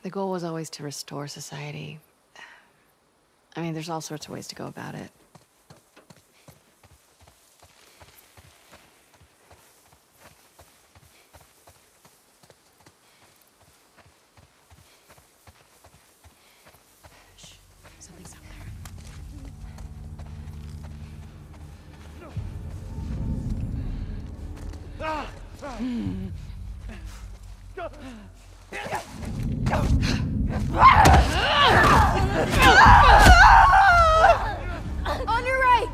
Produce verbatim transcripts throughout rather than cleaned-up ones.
The goal was always to restore society. I mean, there's all sorts of ways to go about it. Shh. Something's out On your right!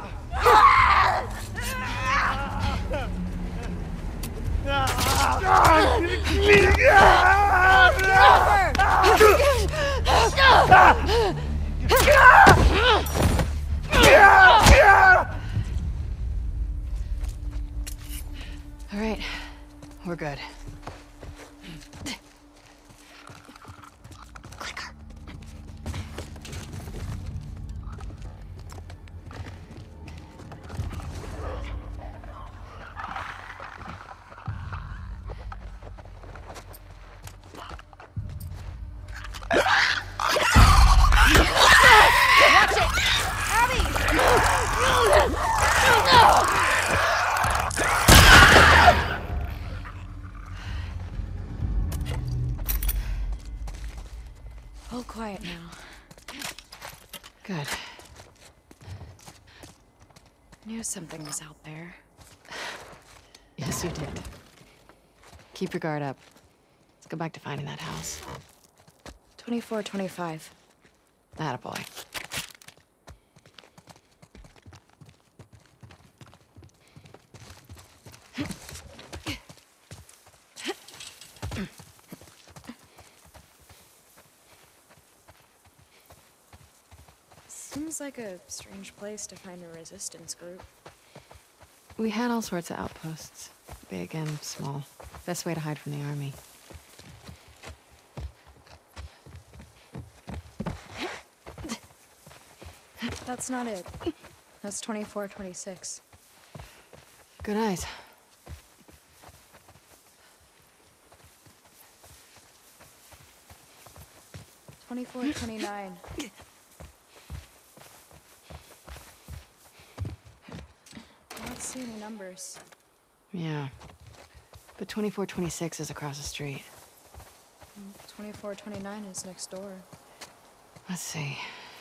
All right, we're good. Clicker. Watch it! Abby! All quiet now. Good. Knew something was out there. Yes, you did. Keep your guard up. Let's go back to finding that house. twenty-four twenty-five. Attaboy. Seems like a strange place to find a resistance group. We had all sorts of outposts. Big and small. Best way to hide from the army. That's not it. That's twenty-four twenty-six. Good eyes. twenty-four twenty-nine. I don't see any numbers. Yeah. But twenty-four twenty-six is across the street. twenty-four twenty-nine is next door. Let's see.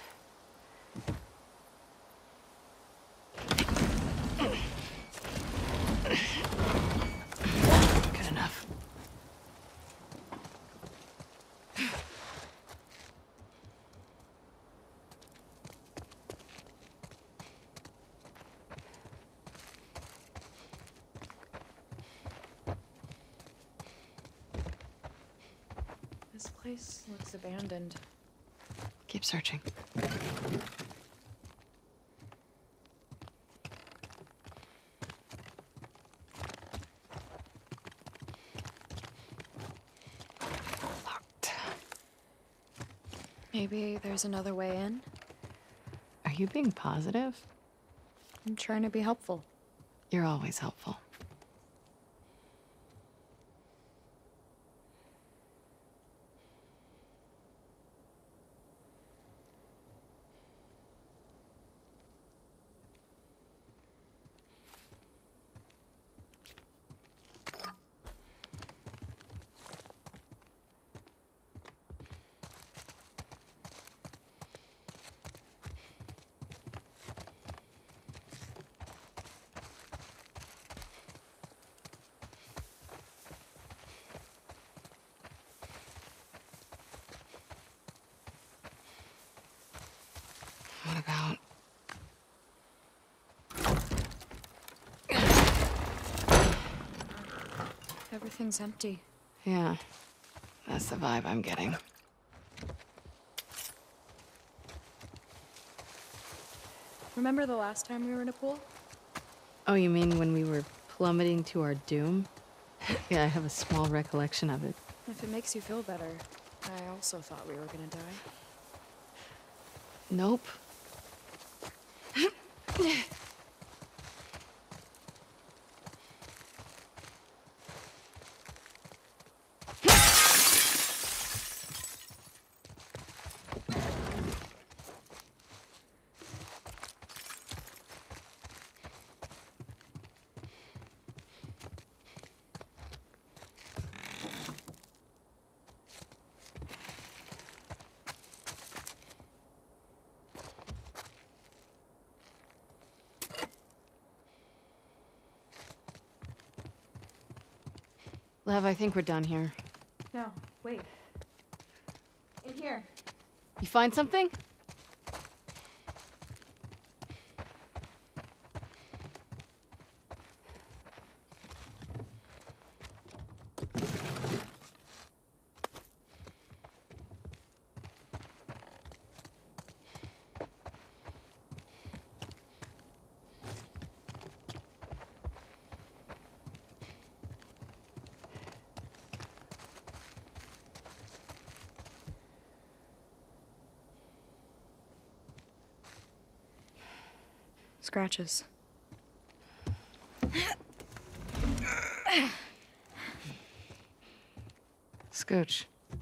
Good enough. This place looks abandoned. Keep searching. Locked. Maybe there's another way in? Are you being positive? I'm trying to be helpful. You're always helpful. What about... Everything's empty. Yeah, that's the vibe I'm getting. Remember the last time we were in a pool? Oh, you mean when we were plummeting to our doom? Yeah, I have a small recollection of it. If it makes you feel better, I also thought we were gonna die. Nope. Lev, I think we're done here. No, wait. In here. You find something? Scratches. Scooch.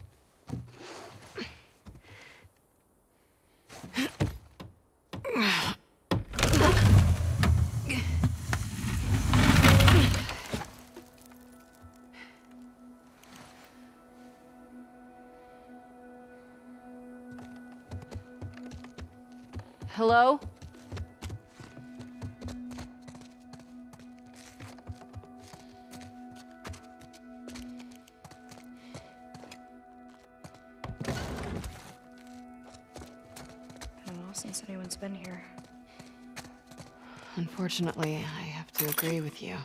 Hello? Since anyone's been here. Unfortunately, I have to agree with you.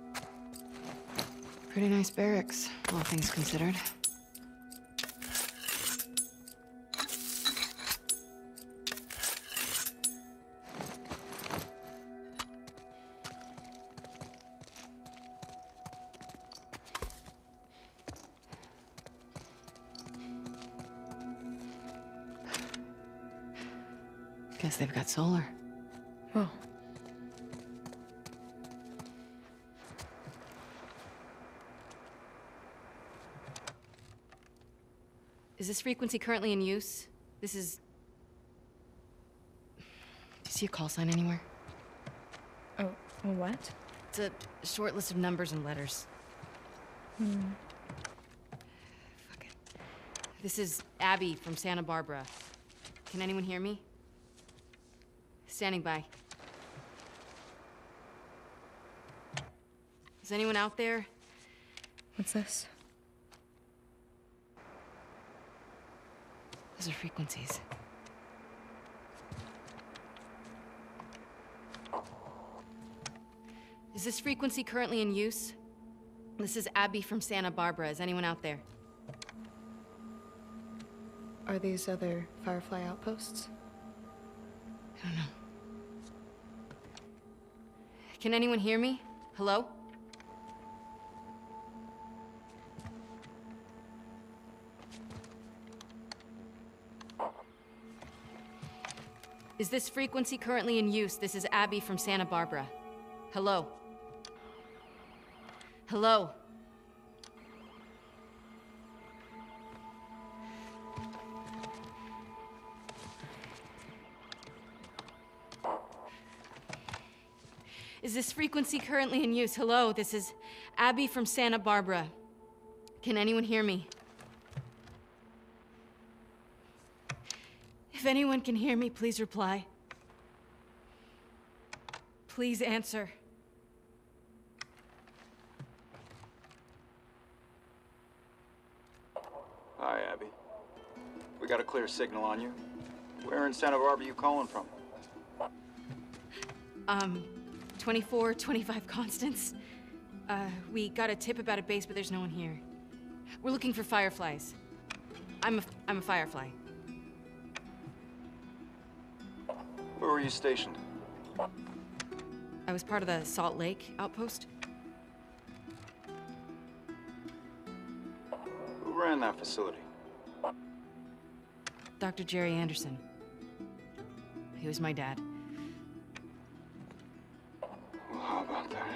Pretty nice barracks, all things considered. Guess they've got solar. Oh. Is this frequency currently in use? This is... Do you see a call sign anywhere? Oh, what? It's a short list of numbers and letters. Hmm. Fuck it. This is Abby from Santa Barbara. Can anyone hear me? Standing by. Is anyone out there? What's this? Those are frequencies. Is this frequency currently in use? This is Abby from Santa Barbara. Is anyone out there? Are these other Firefly outposts? I don't know. Can anyone hear me? Hello? Is this frequency currently in use? This is Abby from Santa Barbara. Hello? Hello? Is this frequency currently in use? Hello, this is Abby from Santa Barbara. Can anyone hear me? If anyone can hear me, please reply. Please answer. Hi, Abby. We got a clear signal on you. Where in Santa Barbara are you calling from? Um, twenty-four twenty-five Constance. Uh, we got a tip about a base, but there's no one here. We're looking for fireflies. I'm a, I'm a firefly. Where were you stationed? I was part of the Salt Lake outpost. Who ran that facility? Doctor Jerry Anderson. He was my dad. Well, how about that?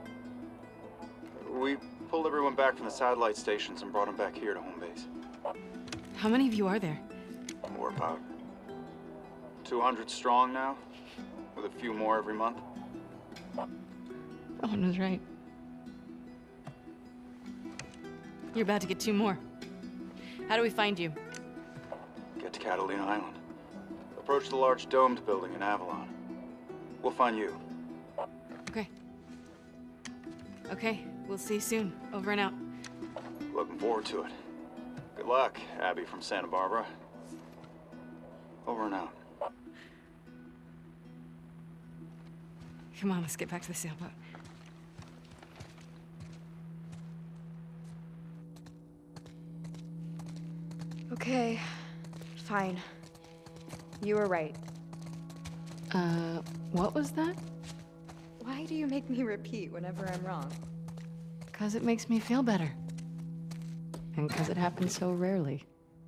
We pulled everyone back from the satellite stations and brought them back here to home base. How many of you are there? We're about two hundred strong now, with a few more every month. Owen was right. You're about to get two more. How do we find you? Get to Catalina Island. Approach the large domed building in Avalon. We'll find you. Okay. Okay, we'll see you soon. Over and out. Looking forward to it. Good luck, Abby from Santa Barbara. Over and out. Come on, let's get back to the sailboat. Okay, fine. You were right. Uh, what was that? Why do you make me repeat whenever I'm wrong? Because it makes me feel better. And because it happens so rarely.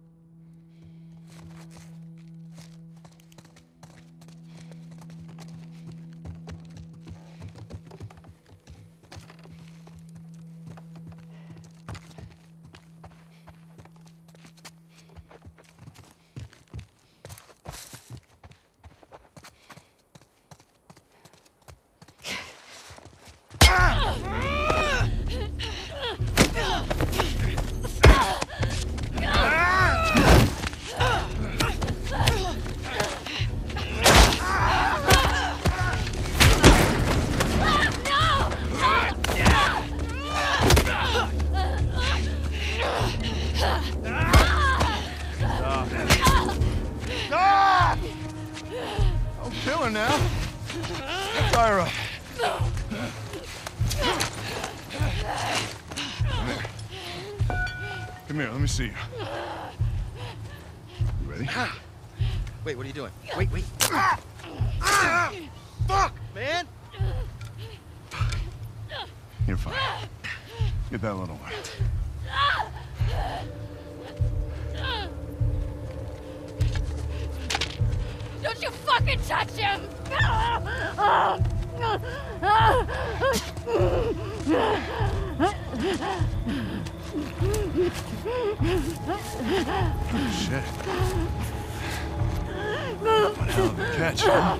Come here, let me see you. You ready? Wait, what are you doing? Wait, wait. Fuck, man! You're fine. Get that little one. Don't you fucking touch him! Shit. What hell of a catch, huh?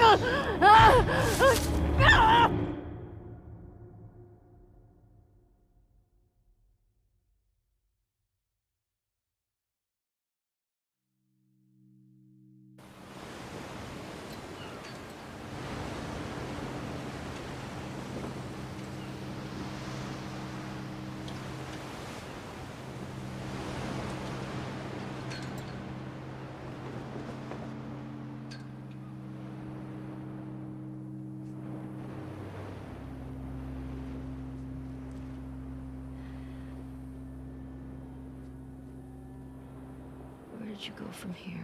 Where did you go from here?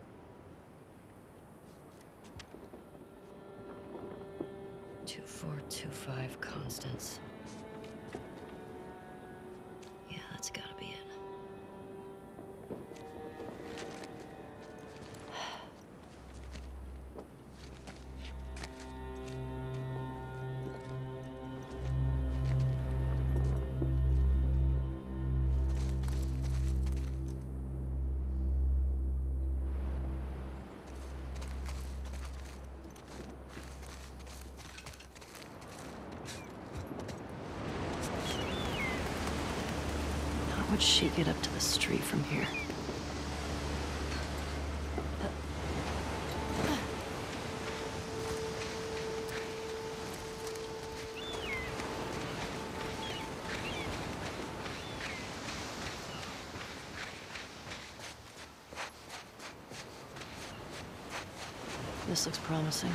Two, four, two, five, Constance. Yeah, that's gotta be it. How would she get up to the street from here? This looks promising.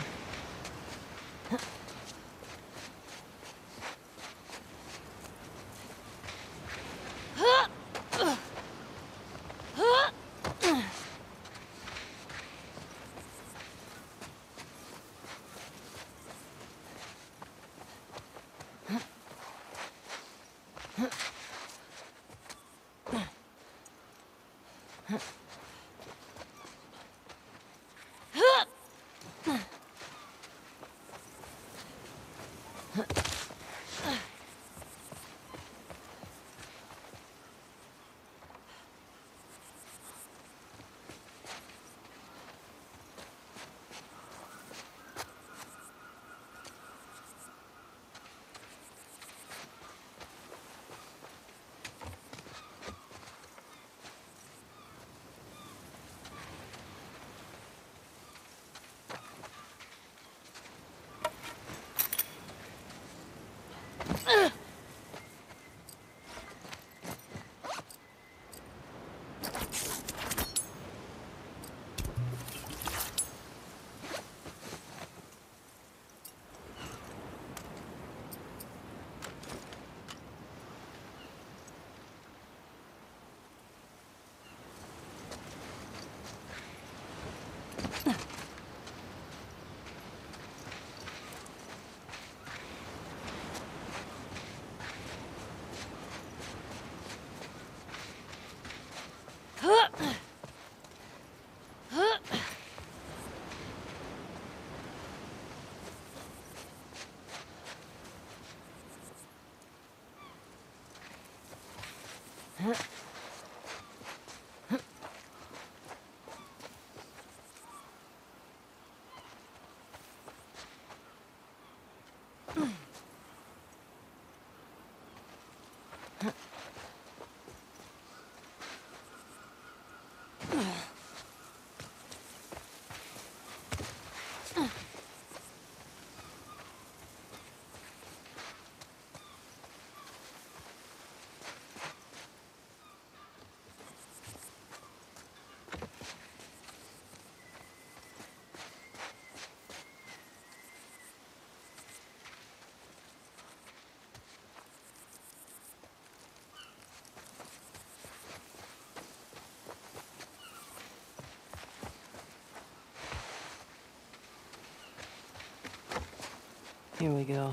Here we go.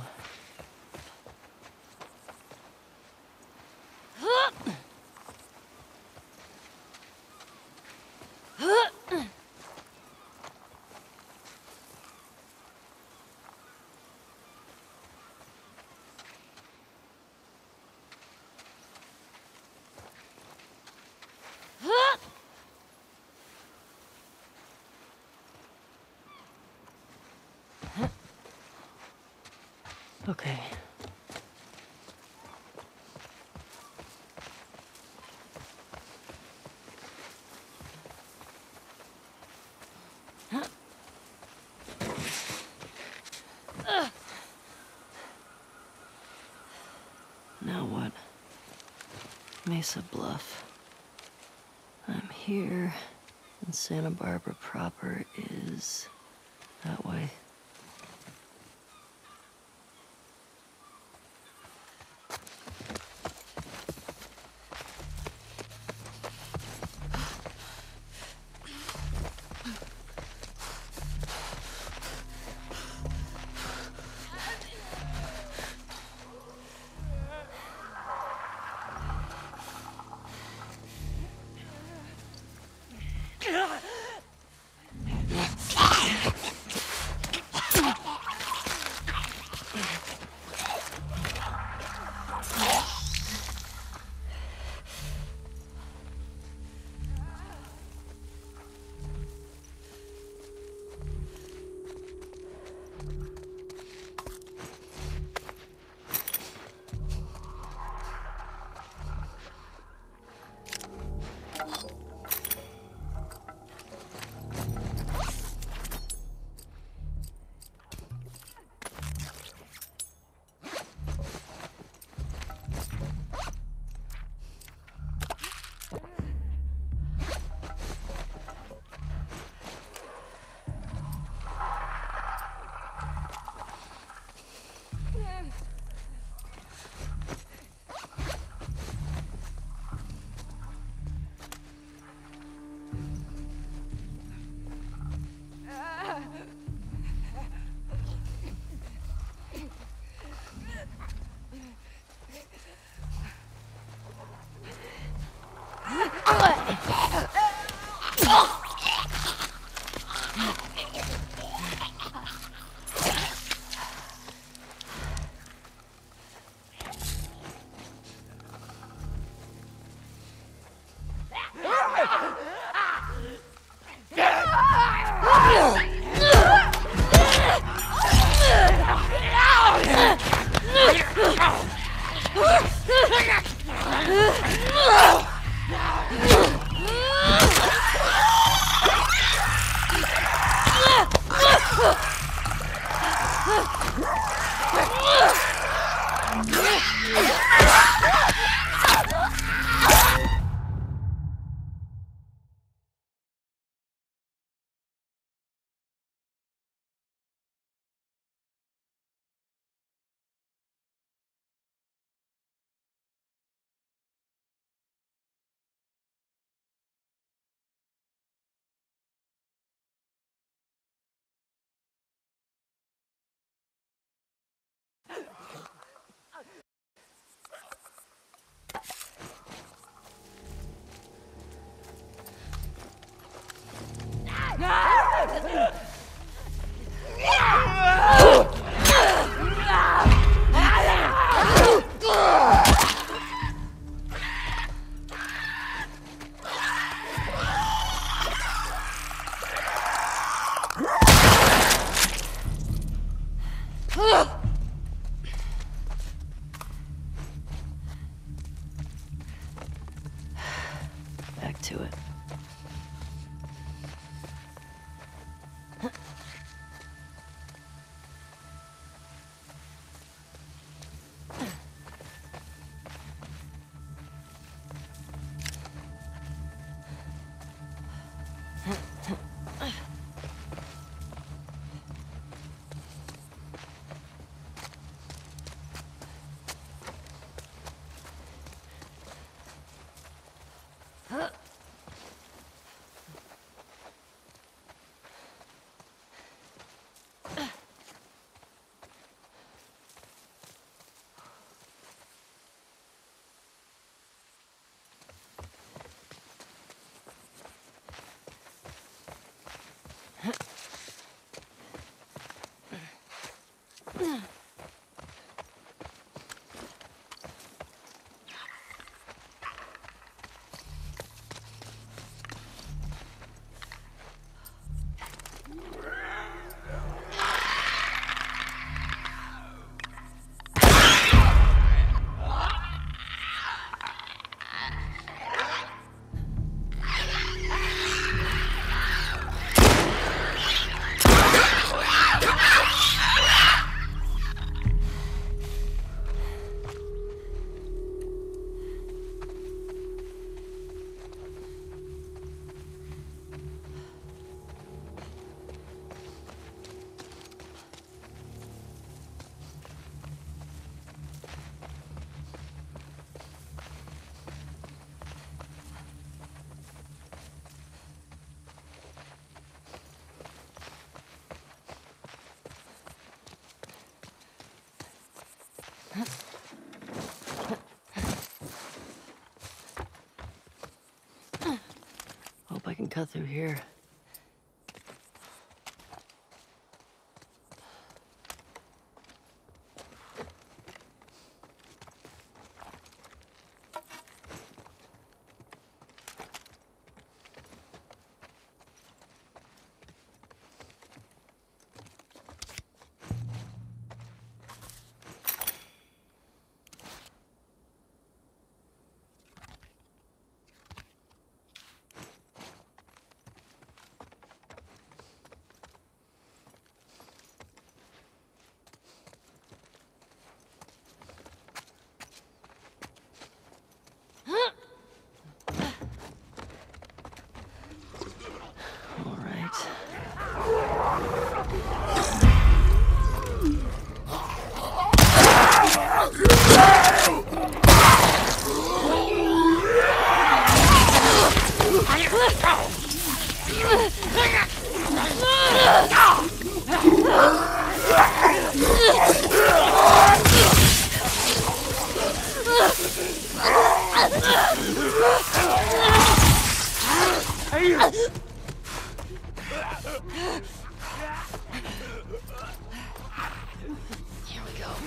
Okay. Now what? Mesa Bluff. I'm here, and Santa Barbara proper is that way. get to it. Hope I can cut through here. Here we go.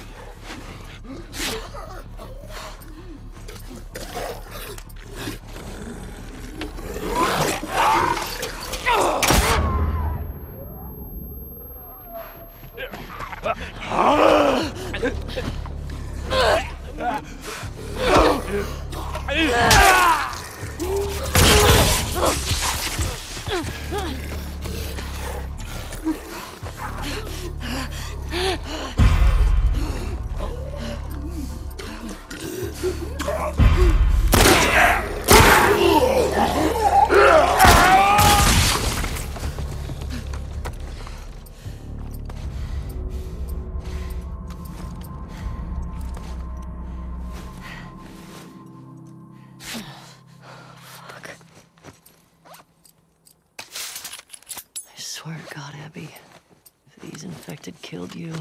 I swear to God, Abby, if these infected killed you...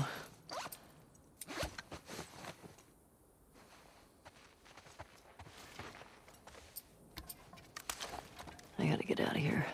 I gotta get out of here.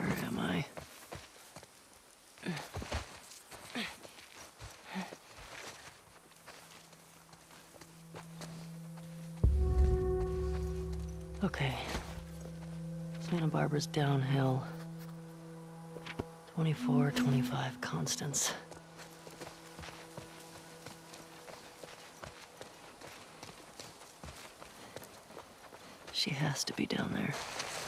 Where am I? Okay. Santa Barbara's downhill. twenty-four, twenty-five Constance. She has to be down there.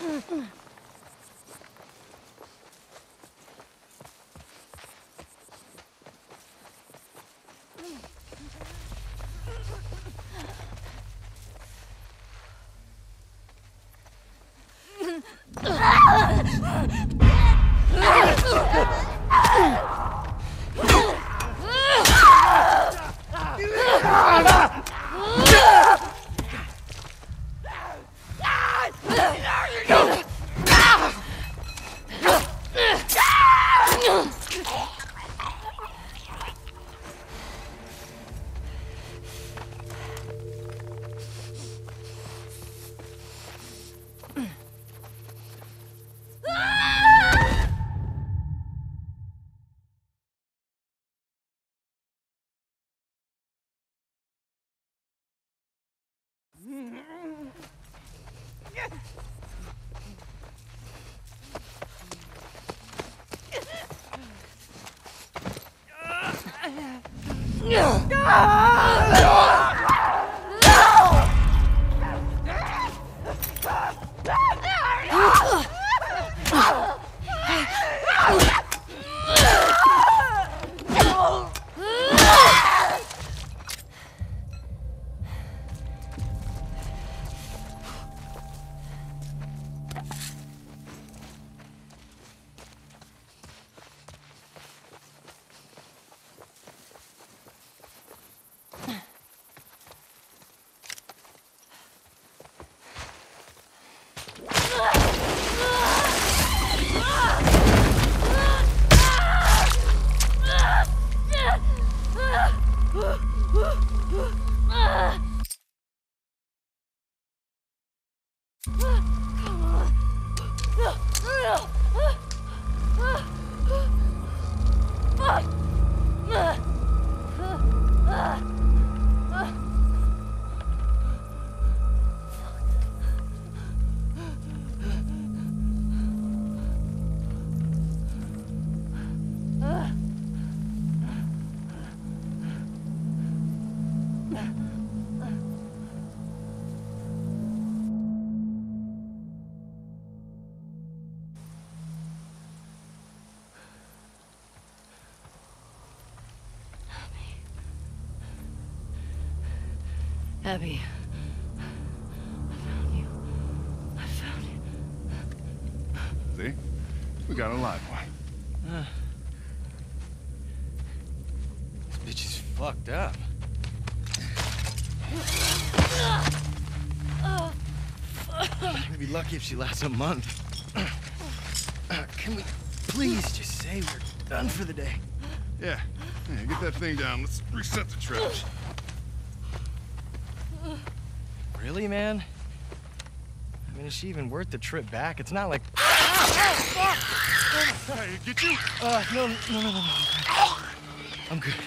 Abby. I found you. I found you. See? We got a live one. Uh, this bitch is fucked up. We'd be lucky if she lasts a month. Can we please just say we're done for the day? Yeah. Yeah, get that thing down. Let's reset the traps. Really, man? I mean, is she even worth the trip back? It's not like... Hey, get you? Uh, no, no, no, no, no. I'm good.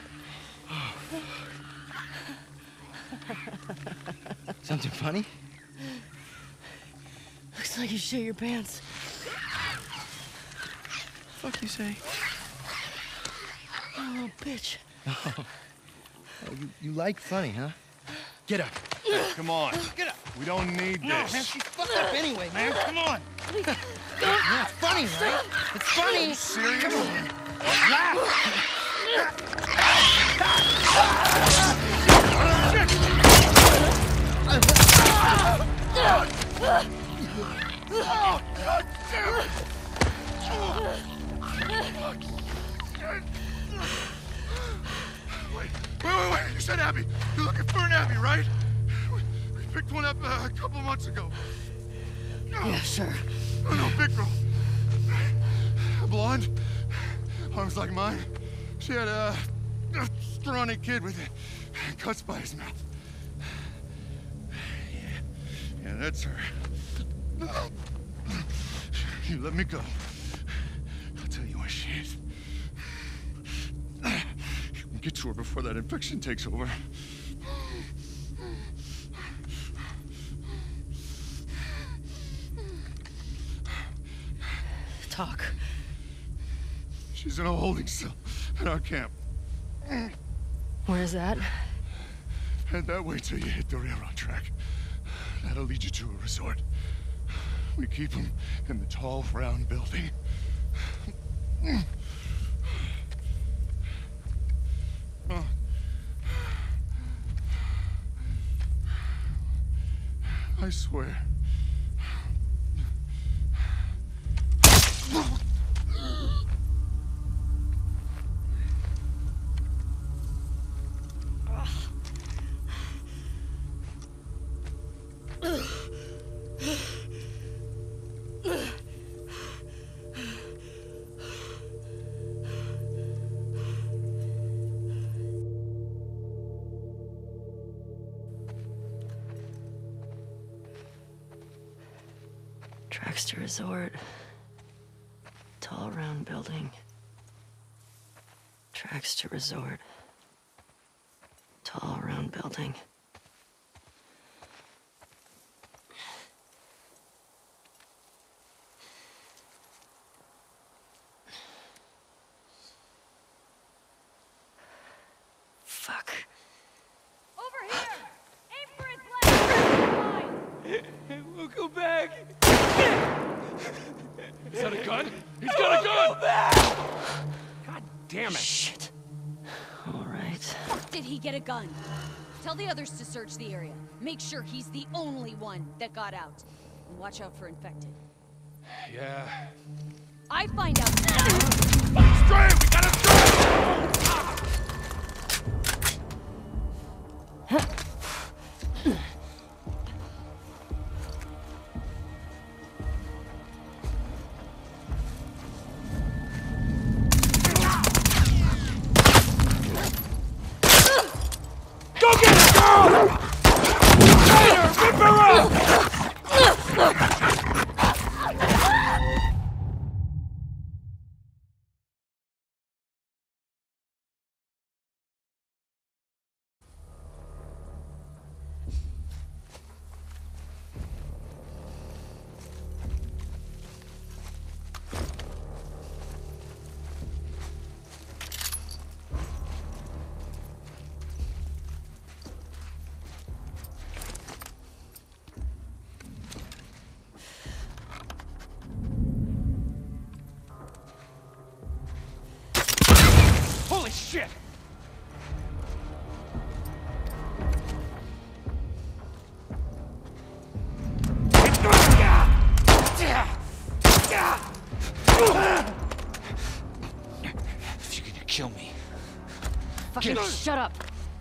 Something funny? Looks like you shit your pants. Fuck you say? Oh, bitch. Oh, you, you like funny, huh? Get up. Come on. Get up. We don't need No, this. man, she's fucked up anyway, man. Come on. Yeah, it's funny, right? It's funny. Serious? Come on. Laugh. Oh, God damn it! Wait, wait, wait, wait. You said Abby. You're looking for an Abby, right? We, we picked one up uh, a couple months ago. Yeah, sure. Oh, no, big girl. Blonde, arms like mine. She had a, a scrawny kid with cuts by his mouth. Yeah, yeah, that's her. You let me go. I'll tell you where she is. You can get to her before that infection takes over. Talk. She's in a holding cell at our camp. Where's that? Head that way till you hit the railroad track. That'll lead you to a resort. We keep them in the tall, round building. Oh. I swear. Tracks to resort. Tall round building. Tracks to resort. Tall round building. Fuck. Over here! Aim for his leg! We'll go back. Is that a gun? He's got a gun! God damn it. Shit. All right. Fuck did he get a gun? Tell the others to search the area. Make sure he's the only one that got out. And watch out for infected. Yeah. I find out. Stray! We got a stray! Go get her, girl! Get her! Rip her up! Holy shit! If you're gonna kill me, Fucking shut up.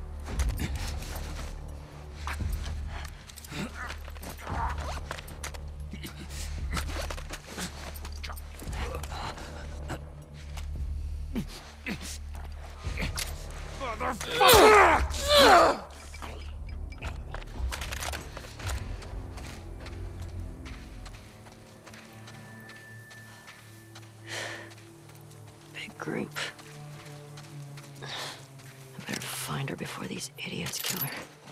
Big group. I better find her before these idiots kill her.